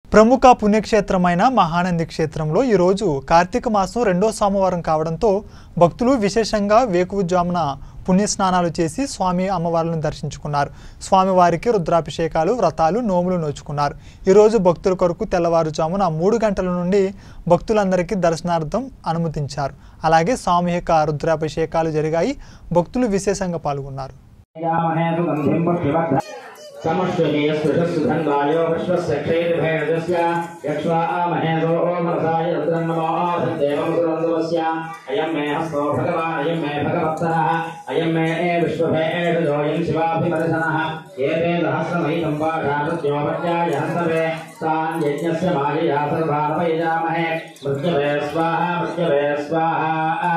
ప్రముఖ పుణ్యక్షేత్రమైన మహానంది క్షేత్రంలో ఈ రోజు కార్తీక మాసం రెండో సోమవారం కావడంతో భక్తులు విశేషంగా వేకువజామున పుణ్యస్నానాలు చేసి స్వామి అమ్మవార్లను దర్శించుకున్నారు. స్వామివారికి రుద్రాభిషేకాలు, వ్రతాలు, నోములు నోచుకున్నారు. ఈ రోజు భక్తుల కొరకు తెల్లవారుజామున 3 గంటల నుండి భక్తులందరికీ దర్శనార్థం అనుమతించారు. అలాగే సామూహిక రుద్రాభిషేకాలు జరిగాయి. భక్తులు విశేషంగా పాల్గొన్నారు. समश्वनीयस्पृशस्सुधन्वायो विश्वस्य यक्ष्वामहेन्दो ओमरसाय रुद्रन्नमोऽदेवमुसुरन्दवस्य अयं मे हस्तो भगवान् अयं मे भगवत्तः अयं मे विश्वभेषजोऽयं शिवाभिमर्शनः एते सहस्रमहितं पाठामृत्योपत्याय हस्तवे तान् यज्ञस्य मायया सर्वानपयजामहे मृत्यवे स्वाहा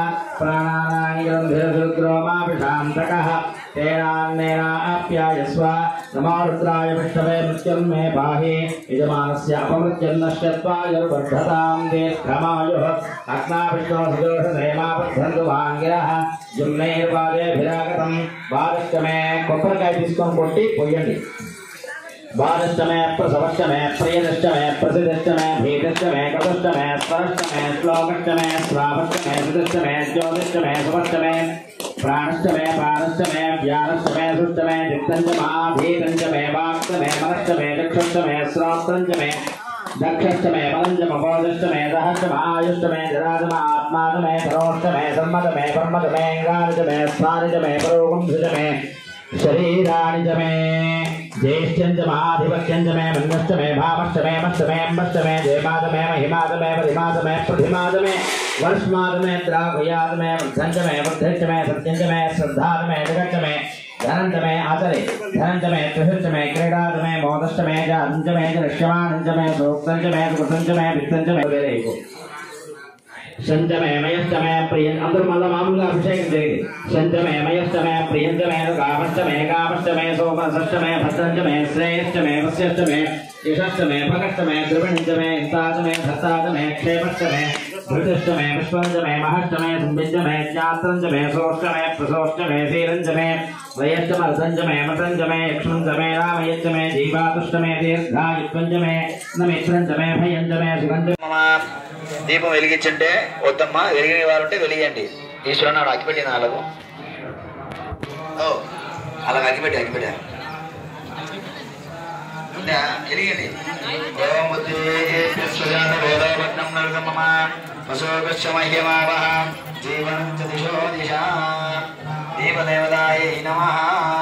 प्राणानायन्धिरुद्रोमाभिषान्तकः तेनान्नेनाप्यायस्व नमो रुद्राय विष्णवे मृत्युं मे पाहि यजमानस्य अपमृत्युं नश्यत्वायुर्वर्धतां दीर्घमायुः अग्नाविष्णोसुदोषधेमापद्धन्तु वाङ्गिरः जुम्नैर्वादेभिरागतं वादश्चमे कोप्परकाय తీసుకొని కొట్టి పోయండి. वादश्चमे प्रसवश्चमे प्रियदश्चमे प्रसिद्धश्चमे भीतश्चमे कदश्चमे स्वरश्चमे श्लोकश्चमे स्वापश्चमे सुदश्चमे ज्योतिश्चमे सुपश्चमे प्राणश्चमे पानश्चमे व्यानश्चमे सुश्चमे चित्तञ्चमे भीतञ्चमे वाक्चमे मनश्चमे चक्षुश्चमे श्रोत्रञ्चमे दक्षश्चमे पदञ्चमे बोधश्चमे दहश्चमे आयुश्चमे जराचमे आत्माचमे परोश्चमे सम्मतमे परमतमे गानचमे स्वानिचमे परोगुंसचमे शरीरानिचमे ज्येष्ठ्यंचमे आधिपत्यंचमे मन्यश्चमे भावश्चमे मश्चमे अम्बश्चमे जयमादमे महिमादमे परिमादमे प्रतिमादमे वर्षमादमे द्रावयादमे वृद्धंचमे वृद्धश्चमे सत्यंचमे श्रद्धादमे जगच्चमे धनंचमे आचरे धनंचमे त्रिहृचमे क्रीडादमे मोदश्चमे जातंचमे जलक्ष्यमानंचमे सूक्तंचमे सुकृतंचमे वित्तंचमे वेरेको शंचमे मयश्चमे प्रियं अंदर मल्ल मामूलुगा अभिषेकం జరిగింది. शंचमे मयश्चमे प्रियंचमे गावश्चमे गावश्चमे सोमश्चमे भद्रंचमे श्रेयश्चमे वस्यश्चमे यशश्चमे भगश्चमे द्रविणंचमे इंताचमे धत्ताचमे क्षेपश्चमे धृतश्चमे विश्वंचमे महश्चमे संबिंचमे ज्ञात्रंचमे सोश्चमे प्रसोश्चमे शीरंचमे वयश्चमे रथंचमे मतंचमे यक्षंचमे रामयश्चमे जीवातुष्टमे दीर्घायुत्वंचमे नमित्रंचमे भयंचमे सुगंचमे దీపం వెలిగించంటే వద్దమ్మా, వెలిగిన వారు ఉంటే వెలిగండి. ఈశ్వరుడు నాడు అగ్గిపెట్టి నాలుగు అలాగ అగ్గిపెట్టారు వెలిగండి. దీపదేవతాయ నమః.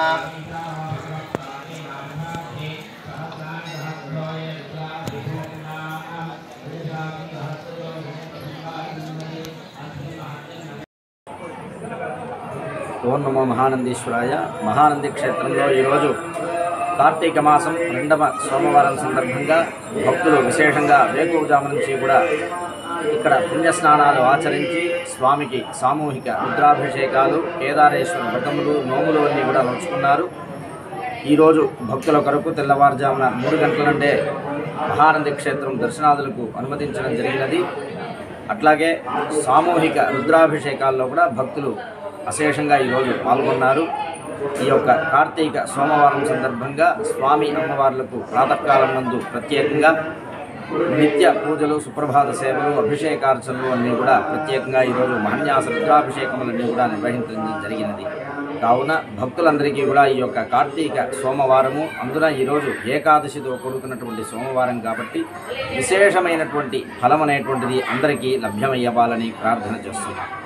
ఓం నమో మహానందీశ్వరాయ. మహానంది క్షేత్రంలో ఈరోజు కార్తీక మాసం 2వ సోమవారం సందర్భంగా భక్తులు విశేషంగా వేకువజాము నుంచి కూడా ఇక్కడ పుణ్యస్నానాలు ఆచరించి స్వామికి సామూహిక రుద్రాభిషేకాలు, కేదారేశ్వర వ్రతములు, నోములు అన్నీ కూడా నడుచుకున్నారు. ఈరోజు భక్తుల కొరకు తెల్లవారుజామున 3 గంటల నుండే మహానంది క్షేత్రం దర్శనాదులకు అనుమతించడం జరిగినది. అట్లాగే సామూహిక రుద్రాభిషేకాల్లో కూడా భక్తులు అశేషంగా ఈరోజు పాల్గొన్నారు. ఈ యొక్క కార్తీక సోమవారం సందర్భంగా స్వామి అమ్మవార్లకు ప్రాతకాలం నందు ప్రత్యేకంగా నిత్య పూజలు, సుప్రభాత సేవలు, అభిషేకార్చనలు అన్నీ కూడా ప్రత్యేకంగా ఈరోజు మహన్యాస రుద్రాభిషేకములన్నీ కూడా నిర్వహించడం జరిగినది. కావున భక్తులందరికీ కూడా ఈ యొక్క కార్తీక సోమవారము, అందున ఈరోజు ఏకాదశితో కూడుకున్నటువంటి సోమవారం కాబట్టి విశేషమైనటువంటి ఫలం అనేటువంటిది అందరికీ లభ్యమయ్యవాలని ప్రార్థన చేస్తున్నాం.